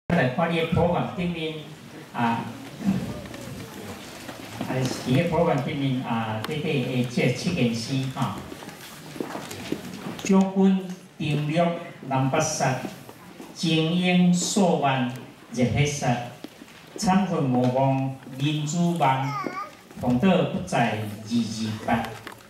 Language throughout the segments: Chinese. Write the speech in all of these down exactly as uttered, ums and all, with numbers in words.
来看你的 program 顶面啊，啊，伫个 program 顶面啊，底底的这七件诗哈。将军定律南北杀，精英数万热血杀，惨恨无望民主亡，红岛不在二二八。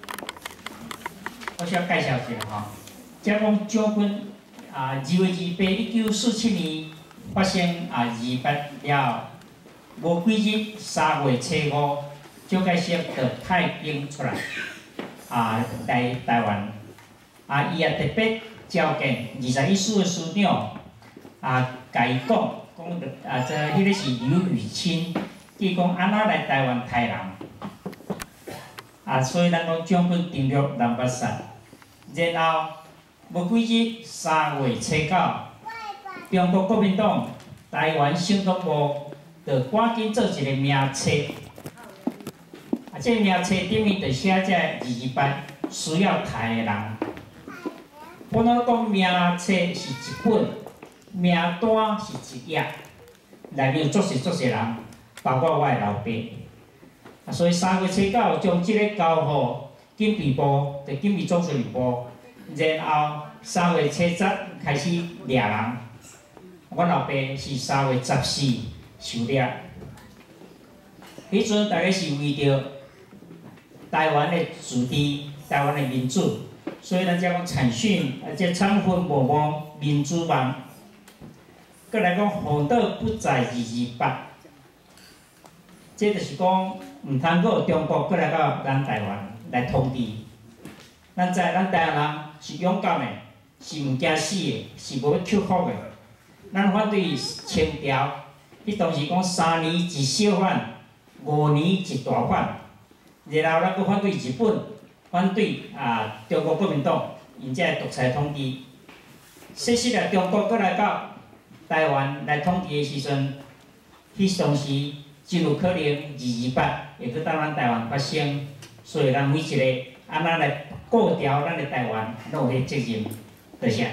我需要介绍一下哈，即讲将军啊，二月二八一九四七年发生啊二八了，无几日三月初五就开始着派兵出来啊来台湾。 啊，伊也特别召见二十一师的师长，啊，甲伊讲，讲着啊，这迄个是刘雨清，伊讲安怎来台湾杀人，啊，所以咱讲将军定律南北杀，然后无几日三月初九，中国国民党台湾省党部就赶紧做一个名册，啊，这个名册顶面就写这二二八需要杀的人。 我咱讲名册是一本，名单是一页，内面有足实足实人，包括我的老爸。啊，所以三月初九将即个交互警备部，就警备总司令部，然后三月初十开始掠人。我老爸是三月十四受掠，迄阵大概是为着台湾的自治、台湾的民主。 所以咱才讲产训，啊，这惨恨无望，民主亡。搁来讲，红岛不在二二八，这就是讲，毋通阁中国搁来到咱台湾来统治。咱知咱台湾人是勇敢的，是毋惊死的，是无要屈服的。咱反对清朝，迄当时讲三年一小反，五年一大反，然后咱阁反对日本。 反对啊！中国国民党因这独裁统治，说实来，中国过来到台湾来统治的时阵，迄当时真有可能二二八会去到咱台湾发生，所以咱每一个安怎来顾调咱的台湾，拢有迄责任，多谢。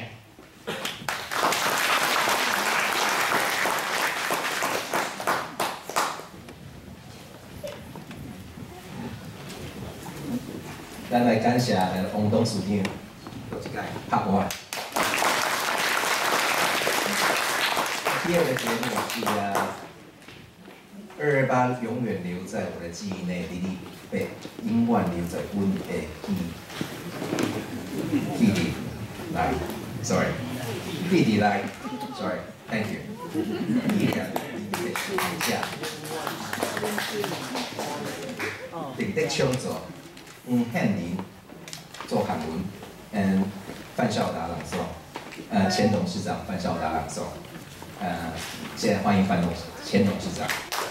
咱来感谢王董事长，有一个拍我。第二个节目是啊，二二八永远留在我的记忆内，你你被永远留在阮的记记忆来 ，sorry， 记忆来 ，sorry，thank you。第二个，你的暑假，定得创作。 嗯，汉林做韩文，嗯，范孝达朗诵，呃，前董事长范孝达朗诵，呃，现在欢迎范董前董事长。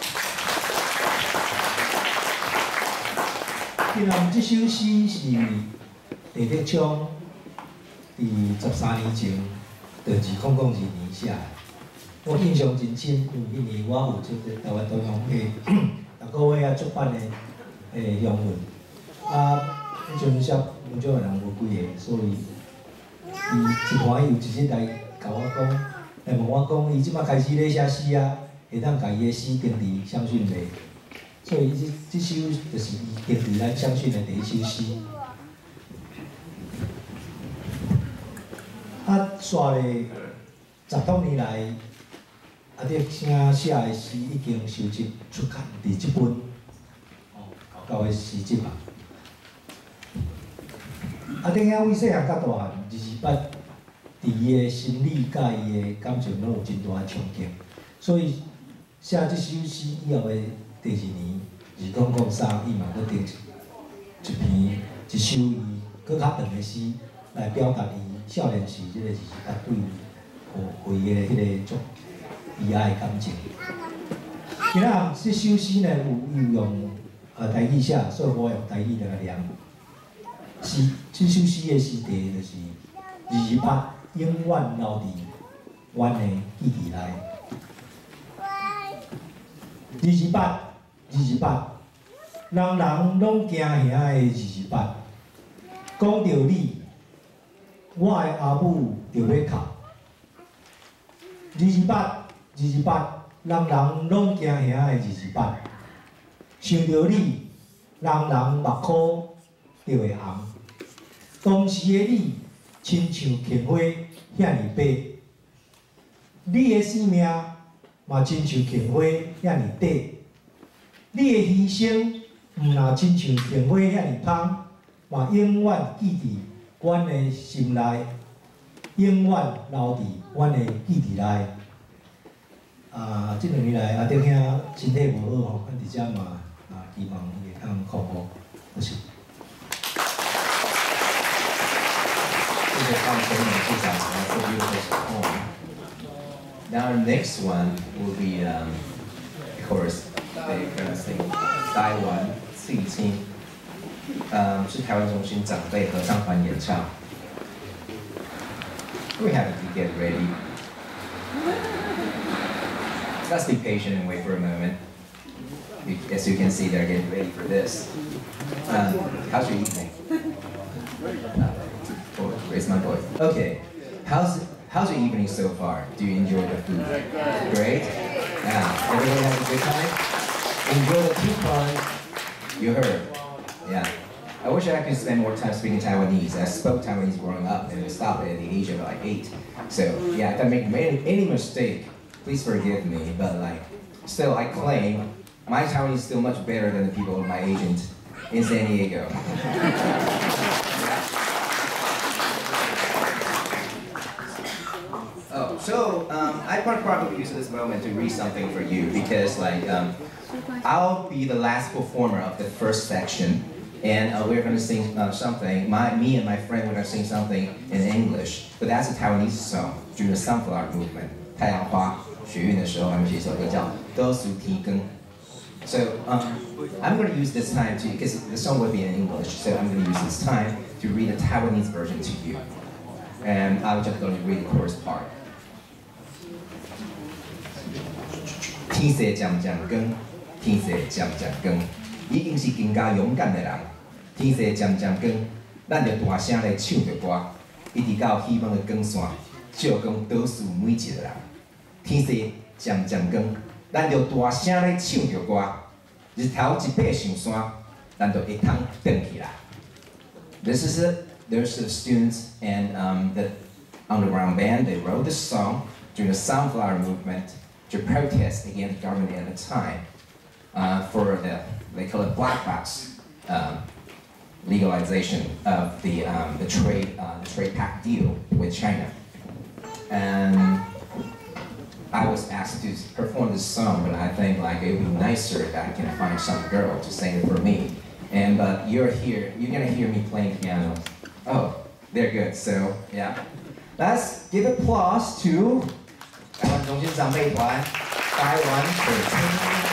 其实这首诗是李德昌伫十三年前，就二零零二年写的。我印象真深，因为迄年我有出台湾中央会逐个月啊出版的诶洋文。 啊，迄阵写文章的人无几个，所以伊一欢喜有一日来甲我讲，来问我讲，伊即摆开始咧写诗啊，会当甲伊的诗登伫相讯内，所以即即首就是伊登伫咱相讯的第一首诗。啊，煞咧十多年来，啊，这声写的诗已经收集出刊伫即本哦高高的诗集啊。 啊，顶遐为细汉到大汉，二二八，伫伊的心理甲伊的感情拢有真大的冲击，所以写即首诗以后的第二年，二零零三，伊嘛搁定一篇一首伊搁较长的诗，来表达伊少年时即个二二八对回回的迄个种伊爱的感情。今仔即首诗呢，有有用呃台语写，所以我用台语来念。 是，这首诗的诗题就是“二二八永远留伫阮的记忆内”。二二八，二二八，人人拢惊遐的二二八。讲到你，我的阿母就要哭。二二八， 二二八，人人拢惊遐的二二八。想到你，人人目眶就会红。当时的你，亲像杏花遐尔白，你的生命嘛亲像杏花遐尔短。你的牺牲，毋若亲像杏花遐尔芳，嘛永远记伫阮的心内，永远留伫阮的记忆内。啊，即两年来阿丁兄身体无好吼，阮伫遮嘛啊，希望伊会当康复，多谢。 谢谢放松的部长，然后 beautiful poem. Now our next one will be, um, of course, they kind of sing 台湾翠青，嗯，是台湾中心长辈合唱团演唱。We have to get ready. Let's be patient and wait for a moment. As you can see, they're getting ready for this. Um, how's your evening? Oh, raise my voice. Okay, how's how's your evening so far? Do you enjoy the food? Great. Yeah, everybody have a good time. Enjoy the tea fun. You heard. Yeah. I wish I could spend more time speaking Taiwanese. I spoke Taiwanese growing up and I stopped at the age of like eight. So yeah, if I make any, any mistake, please forgive me. But like, still I claim my Taiwanese is still much better than the people of my age in, in San Diego. Oh, so um, I probably use this moment to read something for you because like um, I'll be the last performer of the first section. And uh, we're going to sing uh, something. My, me and my friend, we're going to sing something in English, but that's a Taiwanese song during the Sunflower Movement. 太阳花学运的时候，他们写一首歌叫《多数提更》。So um, I'm going to use this time to, because the song will be in English, so I'm going to use this time to read the Taiwanese version to you. And I'm just going to read the chorus part. 天色渐渐光，天色渐渐光，已经是更加勇敢的人。天色渐渐光，咱就大声来唱着歌，一直到希望的光线照光倒数每一个人。天色渐渐光，咱就大声来唱着歌，日头一爬上山，咱就会通转起来。This is it. There's the students and um, the underground band. They wrote this song during the Sunflower Movement to protest against the government at the time uh, for the, they call it black box um, legalization of the, um, the, trade, uh, the trade pact deal with China. And I was asked to perform this song, but I think like it would be nicer if I can find some girl to sing it for me. And but you're here, you're gonna hear me playing piano. Oh, they're good, so yeah. Let's give applause to 台湾中心长辈团台湾水青。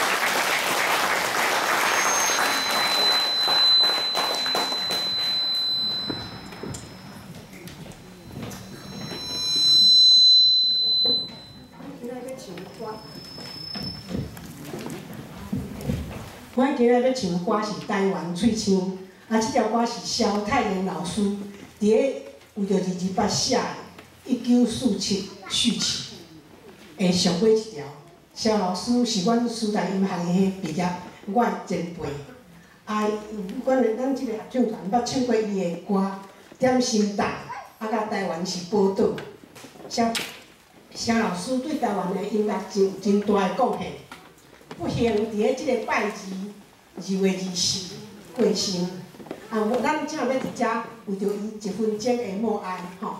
我今日要唱的歌是台湾翠青，啊，这条歌是萧太炎老师伫个为着二二八写的，一九四七序曲的上尾一条。萧老师是阮师大音乐学院毕业，我的前辈。啊，阮的咱这个合唱团捌唱过伊的歌，《点心蛋》，啊，甲台湾是宝岛。萧萧老师对台湾的音乐真真大的贡献。不幸伫个即个拜二二月二四过身，啊，我咱正要伫遮为着伊一分钟的默哀，吼。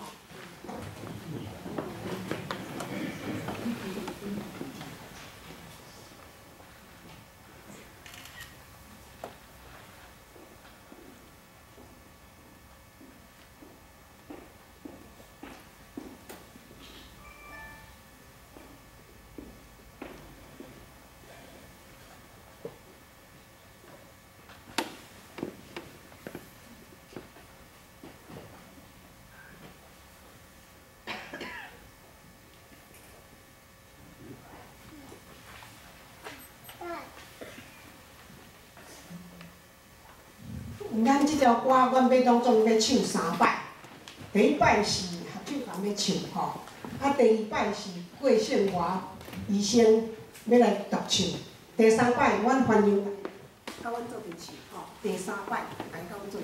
咱即条歌，阮要当总要唱三摆。第一摆是合唱团要唱吼，啊，第二摆是桂宪华医生要来独唱。第三摆，阮欢迎甲阮做阵唱吼。第三摆来甲阮做。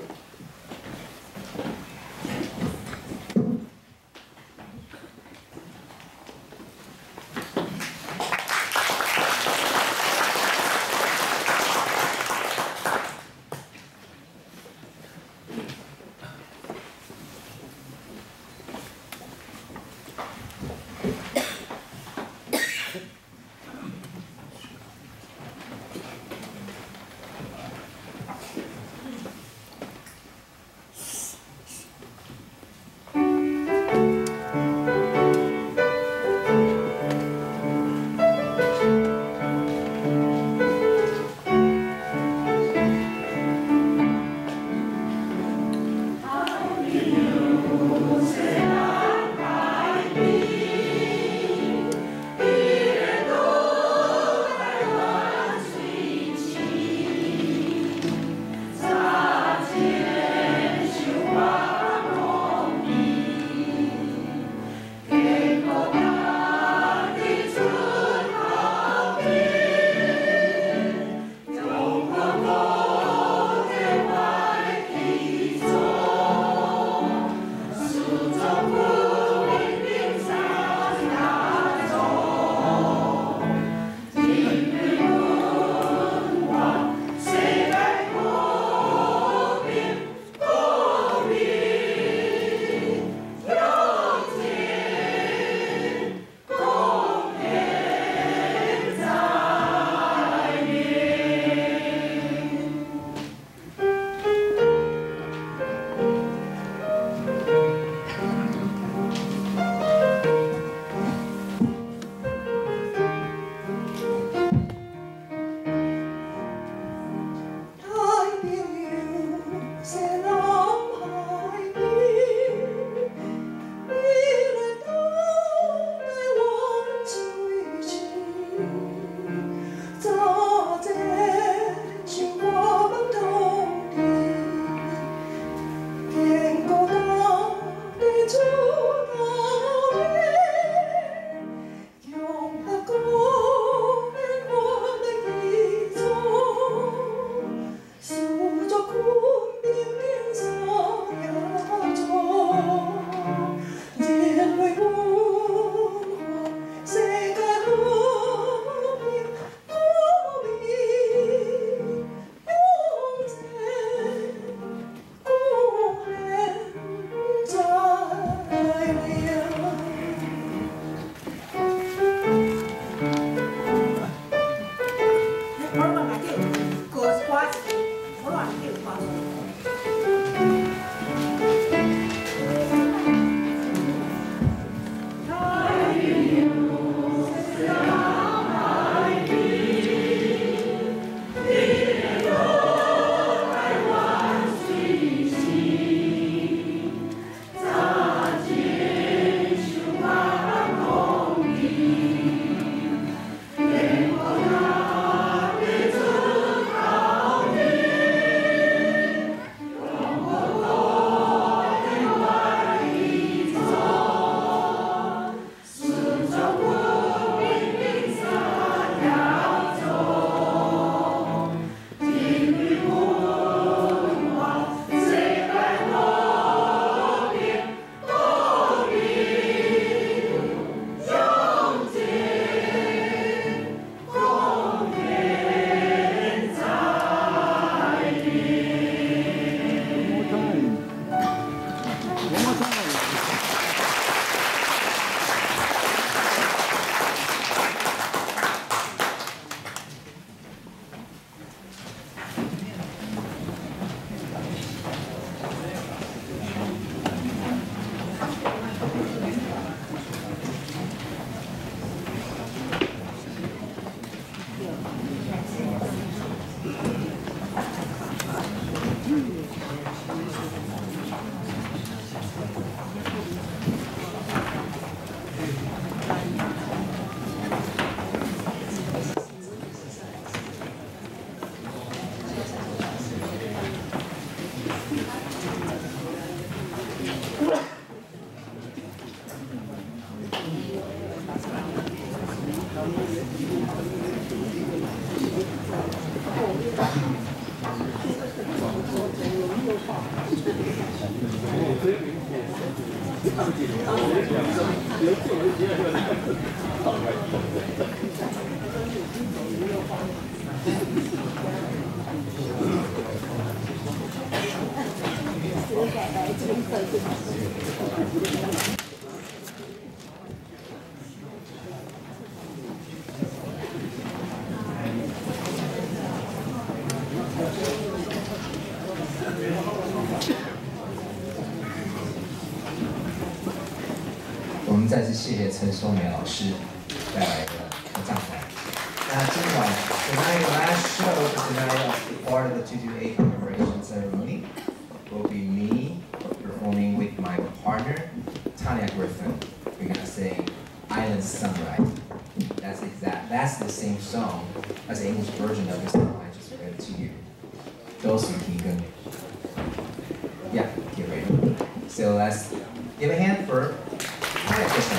再次谢谢陈松美老师带来的合唱团。那今晚 tonight last show tonight of part of the two two eight commemoration ceremony will be me performing with my partner Tanya Griffin. We're gonna sing Island Sunrise. That's exact. That's the same song as the English version of the song I just read to you. Those who can yeah, get ready. So let's give a hand for Tanya Griffin.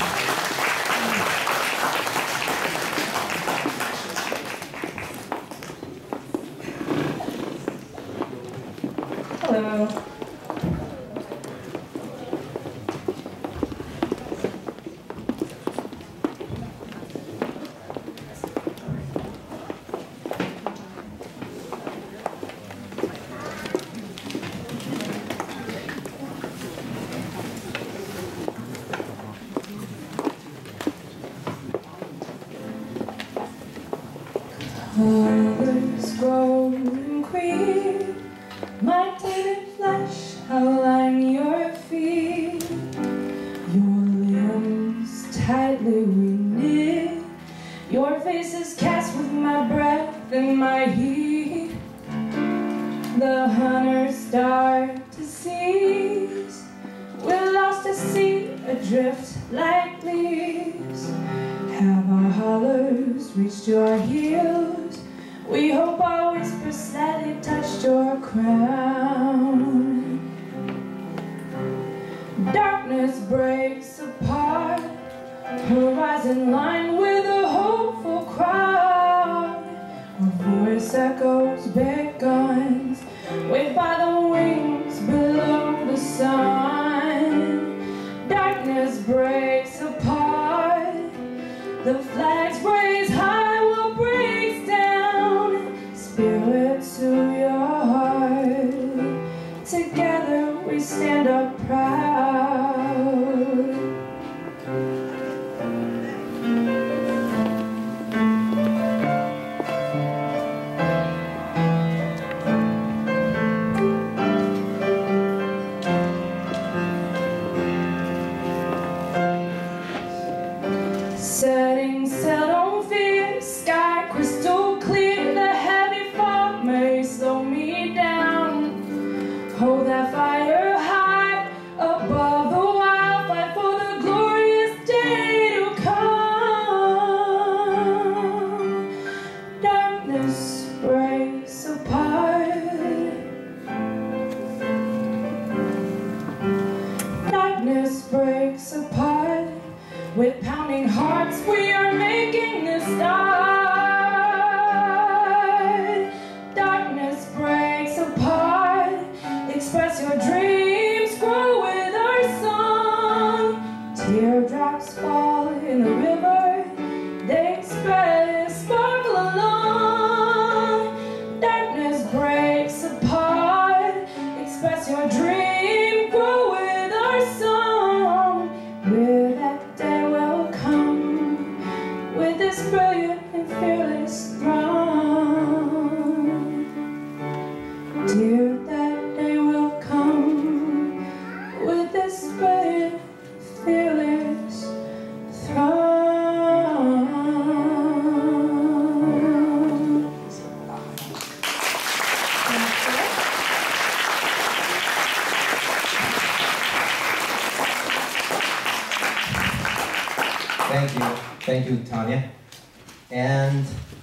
Hello. Colors growing queer, my dated flesh outline your feet, your limbs tightly knit, your face is cast with my breath and my heat. The hunters start to seize, we're lost at sea, adrift like leaves. Have our hollers reached your heels? We hope our whispers slightly touched your crown. Darkness breaks apart, horizon lined with a hopeful crowd. Our voice echoes big guns, waved by the wings below the sun. Darkness breaks apart, the flags raise high, what breaks down? Spirit to your heart. Together we stand up proud. Setting sail, don't fear, sky crystal clear. The heavy fog may slow me down. Hold that fire high above the wild, fight for the glorious day to come. Darkness breaks apart. Darkness breaks apart. With pounding hearts, we are making this start. Darkness breaks apart. Express your dreams, grow with our song. Teardrops fall in the river, they spread and sparkle along. Darkness breaks apart. Express your dream, grow with our song. With that day will come, with this brilliant and fearless throng. Dear, that day will come, with this brilliant, fearless throng. Thank you. Thank you, Tanya. And